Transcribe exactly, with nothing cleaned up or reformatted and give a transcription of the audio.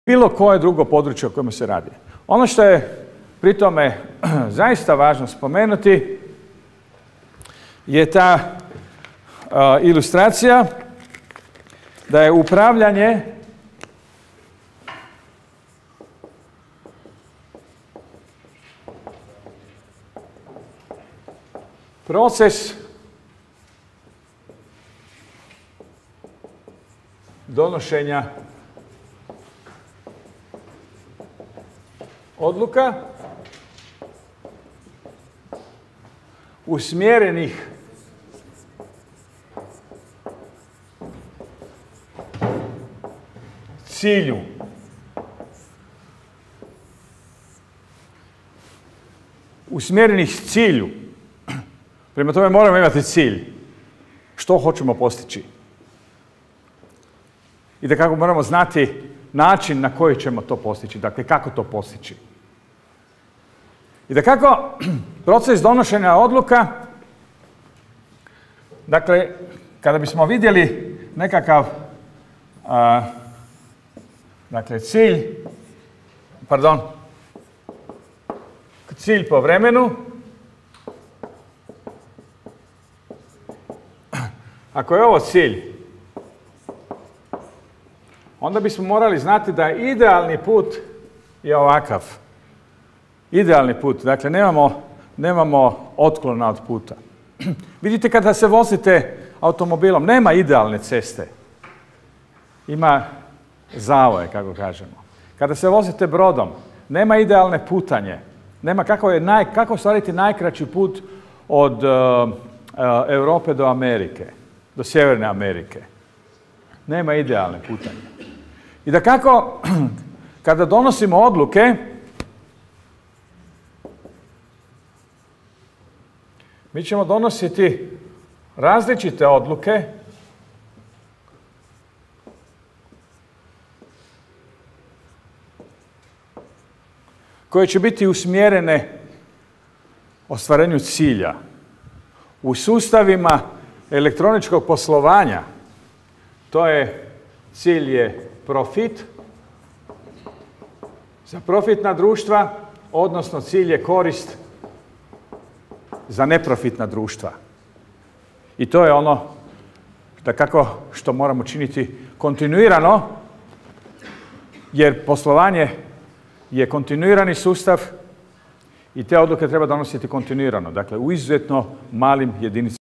bilo koje drugo područje o kojem se radi. Ono što je pri tome zaista važno spomenuti je ta uh, ilustracija da je upravljanje proces donošenja odluka usmjerenih cilju. Usmjerenih cilju. Prema tome moramo imati cilj. Što hoćemo postići? I da kako moramo znati način na koji ćemo to postići. Dakle, kako to postići. I da kako proces donošenja odluka, dakle, kada bismo vidjeli nekakav a, dakle, cilj, pardon, cilj po vremenu, ako je ovo cilj, onda bismo morali znati da idealni put je ovakav. Idealni put, dakle nemamo, nemamo otklona od puta. Vidite kada se vozite automobilom, nema idealne ceste. Ima zavoje, kako kažemo. Kada se vozite brodom, nema idealne putanje. Nema kako, je naj, kako ostvariti najkraći put od uh, uh, Europe do Amerike, do Sjeverne Amerike. Nema idealne putanje. I da kako, kada donosimo odluke, mi ćemo donositi različite odluke koje će biti usmjerene ostvarenju cilja. U sustavima elektroničkog poslovanja, to je cilj je profit za profitna društva, odnosno cilj je korist za neprofitna društva. I to je ono da kako što moramo činiti kontinuirano, jer poslovanje je kontinuirani sustav i te odluke treba donositi kontinuirano, dakle u izuzetno malim jedinicama.